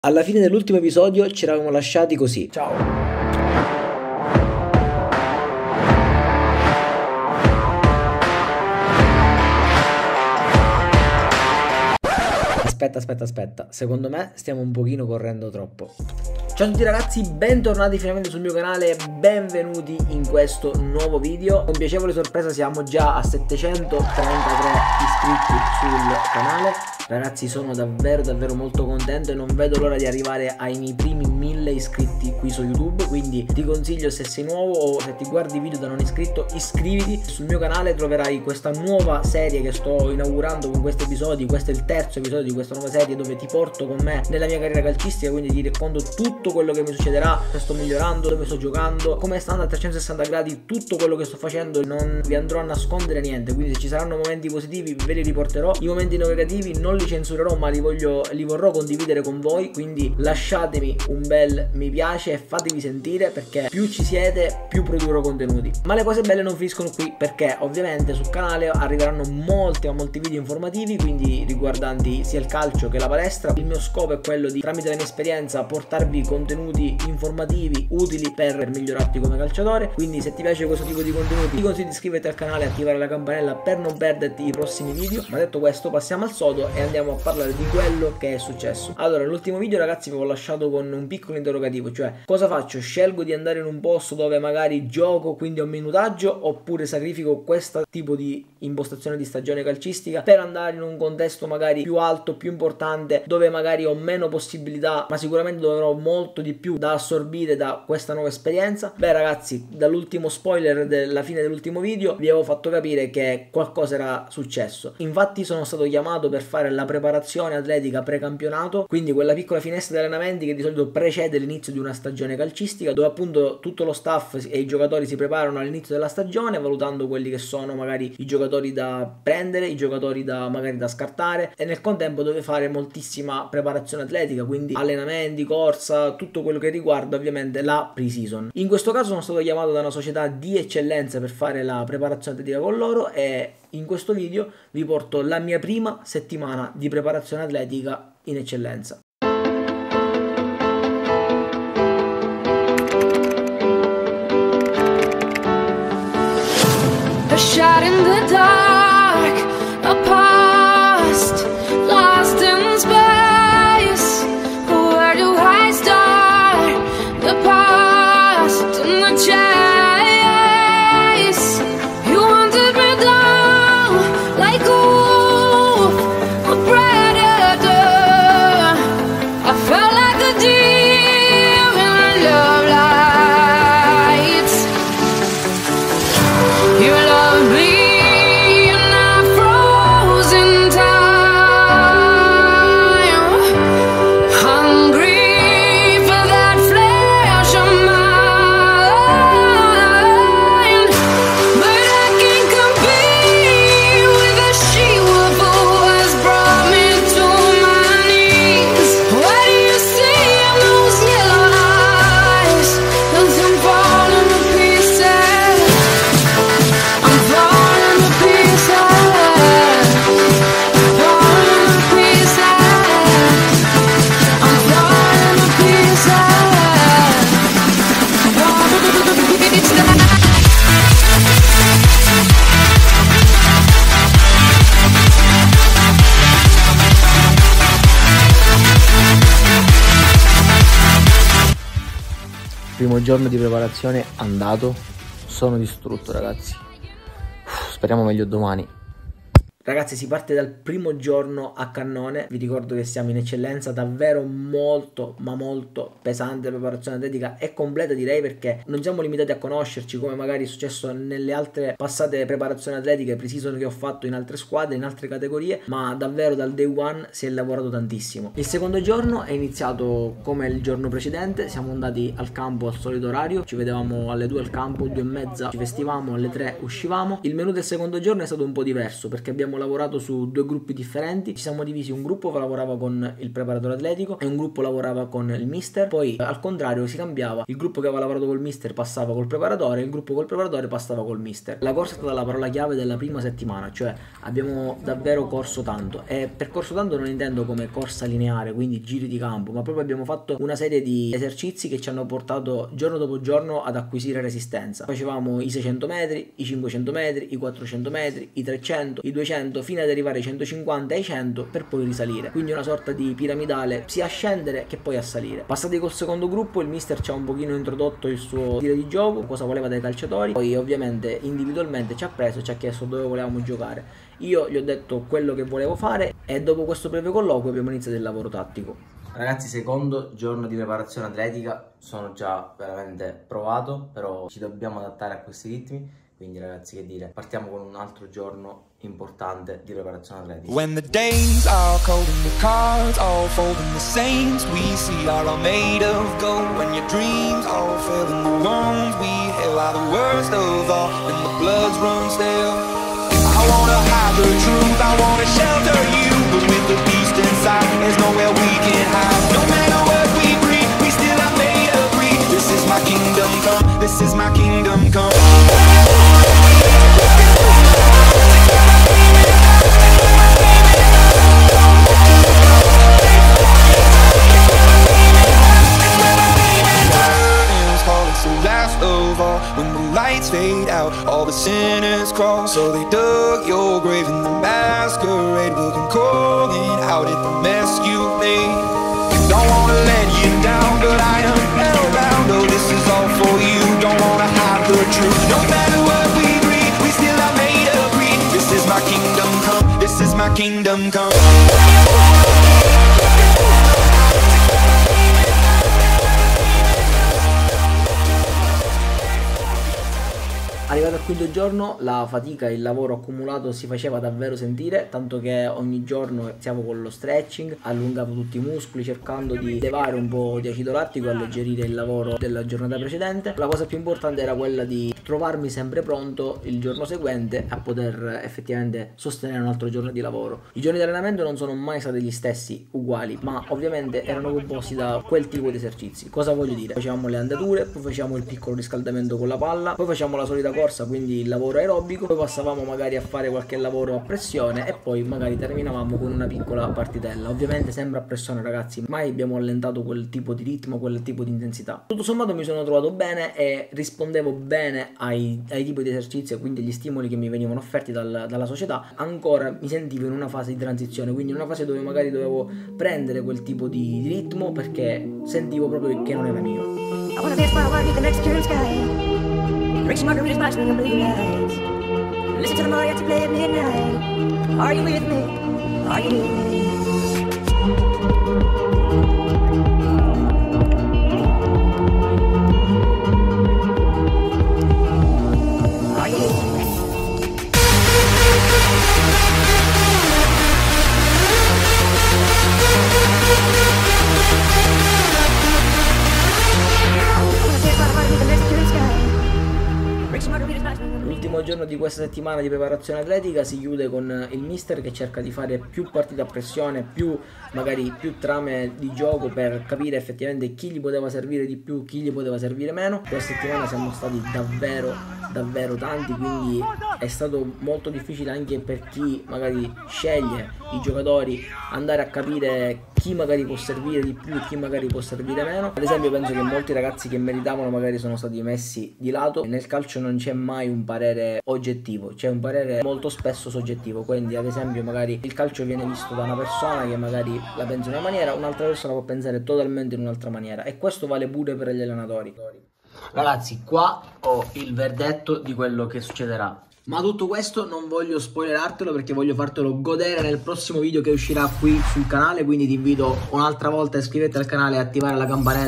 Alla fine dell'ultimo episodio ci eravamo lasciati così. Ciao. Aspetta. Secondo me stiamo un pochino correndo troppo. Ciao a tutti ragazzi, bentornati finalmente sul mio canale, benvenuti in questo nuovo video. Con piacevole sorpresa siamo già a 733 iscritti sul canale. Ragazzi, sono davvero molto contento e non vedo l'ora di arrivare ai miei primi 1000 iscritti qui su YouTube. Quindi ti consiglio, se sei nuovo o se ti guardi video da non iscritto, iscriviti. Sul mio canale troverai questa nuova serie che sto inaugurando con questi episodi. Questo è il terzo episodio di questa nuova serie dove ti porto con me nella mia carriera calcistica, quindi ti racconto tutto quello che mi succederà, se sto migliorando, dove sto giocando, come sta andando a 360 gradi, tutto quello che sto facendo. Non vi andrò a nascondere niente, quindi se ci saranno momenti positivi ve li riporterò, i momenti negativi non li censurerò, ma li vorrò condividere con voi. Quindi lasciatemi un bel mi piace e fatevi sentire, perché più ci siete più produrrò contenuti. Ma le cose belle non finiscono qui, perché ovviamente sul canale arriveranno molti video informativi, quindi riguardanti sia il calcio che la palestra. Il mio scopo è quello di, tramite la mia esperienza, portarvi contenuti informativi utili per migliorarti come calciatore. Quindi se ti piace questo tipo di contenuti ti consiglio di iscriverti al canale e attivare la campanella per non perderti i prossimi video. Ma detto questo, passiamo al sodo e andiamo a parlare di quello che è successo. Allora, nell'ultimo video ragazzi vi ho lasciato con un piccolo interrogativo, cioè cosa faccio? Scelgo di andare in un posto dove magari gioco, quindi ho minutaggio, oppure sacrifico questo tipo di impostazione di stagione calcistica per andare in un contesto magari più alto, più importante, dove magari ho meno possibilità, ma sicuramente dovrò molto di più da assorbire da questa nuova esperienza? Beh ragazzi, dall'ultimo spoiler della fine dell'ultimo video vi avevo fatto capire che qualcosa era successo. Infatti sono stato chiamato per fare la preparazione atletica precampionato, quindi quella piccola finestra di allenamenti che di solito precede l'inizio di una stagione calcistica, dove appunto tutto lo staff e i giocatori si preparano all'inizio della stagione, valutando quelli che sono magari i giocatori da prendere, i giocatori da magari da scartare, e nel contempo dove fare moltissima preparazione atletica, quindi allenamenti, corsa, tutto quello che riguarda ovviamente la pre-season. In questo caso sono stato chiamato da una società di eccellenza per fare la preparazione atletica con loro, e in questo video vi porto la mia prima settimana di preparazione atletica in eccellenza. A shot in the dark, a past lost in space. Where do I start? The past and the chase. You wanted me down like a predator. I felt like a deer in the love lights. You love me in a frozen time, hungry for that flesh of mine. But I can't compete with the she-wolf who has brought me to my knees. What do you see in those yellow eyes? As I'm falling to pieces, I'm falling to pieces, falling to pieces, I'm falling to pieces, falling to pieces. Primo giorno di preparazione andato, sono distrutto ragazzi. Speriamo meglio domani. Ragazzi, si parte dal primo giorno a cannone. Vi ricordo che siamo in eccellenza, davvero molto pesante la preparazione atletica e completa, direi, perché non siamo limitati a conoscerci come magari è successo nelle altre passate preparazioni atletiche pre-season che ho fatto in altre squadre, in altre categorie, ma davvero dal day one si è lavorato tantissimo. Il secondo giorno è iniziato come il giorno precedente, siamo andati al campo al solito orario, ci vedevamo alle 2 al campo, 2:30 ci vestivamo, alle 3 uscivamo. Il menù del secondo giorno è stato un po' diverso, perché abbiamo abbiamo lavorato su due gruppi differenti, ci siamo divisi, un gruppo lavorava con il preparatore atletico e un gruppo lavorava con il mister, poi al contrario si cambiava, il gruppo che aveva lavorato col mister passava col preparatore e il gruppo col preparatore passava col mister. La corsa è stata la parola chiave della prima settimana, cioè abbiamo davvero corso tanto, e per corso tanto non intendo come corsa lineare, quindi giri di campo, ma proprio abbiamo fatto una serie di esercizi che ci hanno portato giorno dopo giorno ad acquisire resistenza. Facevamo i 600 metri, i 500 metri, i 400 metri, i 300, i 200, fino ad arrivare ai 150 e ai 100 per poi risalire, quindi una sorta di piramidale sia a scendere che poi a salire. Passati col secondo gruppo, il mister ci ha un pochino introdotto il suo stile di gioco, cosa voleva dai calciatori, poi ovviamente individualmente ci ha preso, ci ha chiesto dove volevamo giocare. Io gli ho detto quello che volevo fare e dopo questo breve colloquio abbiamo iniziato il lavoro tattico. Ragazzi, secondo giorno di preparazione atletica, sono già veramente provato, però ci dobbiamo adattare a questi ritmi, quindi ragazzi, che dire, partiamo con un altro giorno importante di preparazione atletica. When the days are cold and the cards all fold and the saints we see are all made of gold, when your dreams all fail and the wounds we heal are the worst of all, and the bloods run stale. I wanna hide the truth, I wanna shelter you, but with the beast inside, there's nowhere we can hide. No matter what we breed, we still are made of greed. This is my kingdom come, this is my kingdom come. When the lights fade out, all the sinners crawl. So they dug your grave in the masquerade, looking cold and out at the mess you made. Don't wanna let you down, but I am hellbound. Oh, this is all for you, don't wanna hide the truth. No matter what we breed, we still are made of greed. This is my kingdom come, this is my kingdom come. Arrivato al quinto giorno la fatica e il lavoro accumulato si faceva davvero sentire, tanto che ogni giorno iniziavo con lo stretching, allungavo tutti i muscoli cercando di levare un po' di acido lattico e alleggerire il lavoro della giornata precedente. La cosa più importante era quella di trovarmi sempre pronto il giorno seguente a poter effettivamente sostenere un altro giorno di lavoro. I giorni di allenamento non sono mai stati gli stessi, uguali, ma ovviamente erano composti da quel tipo di esercizi. Cosa voglio dire? Facevamo le andature, poi facevamo il piccolo riscaldamento con la palla, poi facevamo la solita corsa, quindi il lavoro aerobico, poi passavamo magari a fare qualche lavoro a pressione e poi magari terminavamo con una piccola partitella. Ovviamente sempre a pressione, ragazzi, mai abbiamo allentato quel tipo di ritmo, quel tipo di intensità. Tutto sommato mi sono trovato bene e rispondevo bene ai tipi di esercizi e quindi agli stimoli che mi venivano offerti dalla società. Ancora mi sentivo in una fase di transizione, quindi in una fase dove magari dovevo prendere quel tipo di ritmo perché sentivo proprio che non era mio. Drink some margaritas, watch me on blue lights. Listen to the mariachi play at midnight. Are you with me? Are you with me? Are you with me? L'ultimo giorno di questa settimana di preparazione atletica si chiude con il mister che cerca di fare più partite a pressione, magari più trame di gioco per capire effettivamente chi gli poteva servire di più, chi gli poteva servire meno. Questa settimana siamo stati davvero tanti, quindi è stato molto difficile anche per chi magari sceglie i giocatori andare a capire chi magari può servire di più e chi magari può servire meno. Ad esempio penso che molti ragazzi che meritavano magari sono stati messi di lato. Nel calcio non c'è mai un parere oggettivo, c'è un parere molto spesso soggettivo, quindi ad esempio magari il calcio viene visto da una persona che magari la pensa in una maniera, un'altra persona può pensare totalmente in un'altra maniera, e questo vale pure per gli allenatori. Ragazzi, qua ho il verdetto di quello che succederà. Ma tutto questo non voglio spoilerartelo perché voglio fartelo godere nel prossimo video che uscirà qui sul canale, quindi ti invito un'altra volta a iscriverti al canale e attivare la campanella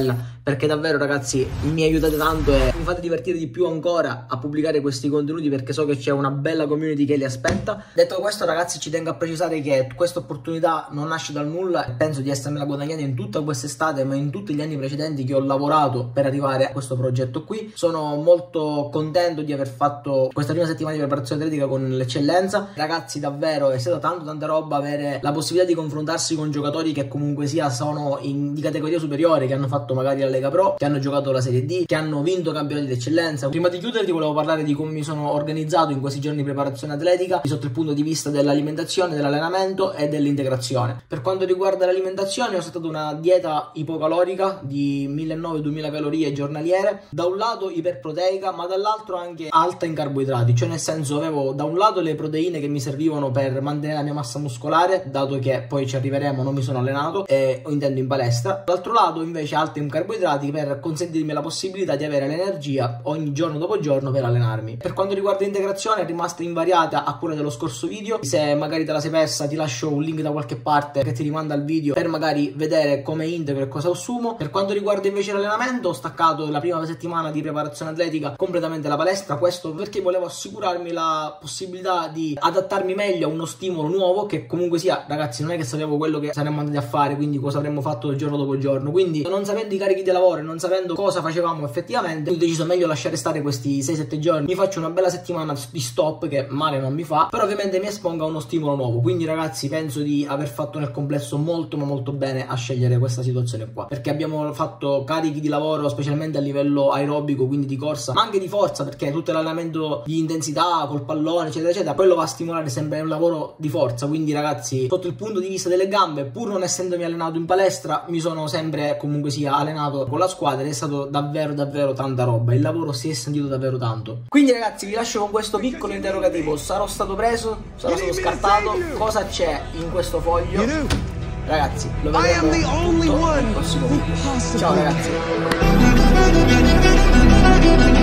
perché davvero ragazzi mi aiutate tanto e mi fate divertire di più ancora a pubblicare questi contenuti, perché so che c'è una bella community che li aspetta. Detto questo ragazzi, ci tengo a precisare che questa opportunità non nasce dal nulla e penso di essermela guadagnata in tutta quest'estate, ma in tutti gli anni precedenti che ho lavorato per arrivare a questo progetto qui. Sono molto contento di aver fatto questa prima settimana di preparazione atletica con l'eccellenza. Ragazzi davvero è stata tanta roba avere la possibilità di confrontarsi con giocatori che comunque sia sono di categoria superiore, che hanno fatto magari la Lega Pro, che hanno giocato la Serie D, che hanno vinto campionati d'eccellenza. Prima di chiudere ti volevo parlare di come mi sono organizzato in questi giorni di preparazione atletica sotto il punto di vista dell'alimentazione, dell'allenamento e dell'integrazione. Per quanto riguarda l'alimentazione ho settato una dieta ipocalorica di 1900-2000 calorie giornaliere, da un lato iperproteica ma dall'altro anche alta in carboidrati, cioè nel senso avevo da un lato le proteine che mi servivano per mantenere la mia massa muscolare, dato che poi ci arriveremo, non mi sono allenato e ho intendo in palestra, dall'altro lato invece alta in carboidrati per consentirmi la possibilità di avere l'energia ogni giorno dopo giorno per allenarmi. Per quanto riguarda l'integrazione è rimasta invariata a quella dello scorso video. Se magari te la sei persa ti lascio un link da qualche parte che ti rimanda al video per magari vedere come integro e cosa assumo. Per quanto riguarda invece l'allenamento ho staccato la prima settimana di preparazione atletica completamente la palestra, questo perché volevo assicurarmi la possibilità di adattarmi meglio a uno stimolo nuovo, che comunque sia ragazzi non è che sapevo quello che saremmo andati a fare, quindi cosa avremmo fatto il giorno dopo giorno, quindi non sapendo i carichi di lavoro e non sapendo cosa facevamo effettivamente ho deciso meglio lasciare stare questi 6-7 giorni. Mi faccio una bella settimana di stop che male non mi fa, però ovviamente mi espongo a uno stimolo nuovo. Quindi ragazzi penso di aver fatto nel complesso molto ma molto bene a scegliere questa situazione qua, perché abbiamo fatto carichi di lavoro specialmente a livello aerobico, quindi di corsa ma anche di forza, perché tutto l'allenamento di intensità col pallone eccetera eccetera, quello va a stimolare sempre un lavoro di forza. Quindi ragazzi sotto il punto di vista delle gambe, pur non essendomi allenato in palestra, mi sono sempre comunque sia allenato con la squadra ed è stato davvero tanta roba, il lavoro si è sentito davvero tanto. Quindi ragazzi vi lascio con questo piccolo interrogativo: sarò stato preso? Sarò stato scartato? Cosa c'è in questo foglio? Ragazzi lo vedremo tutto nel prossimo video. Ciao ragazzi.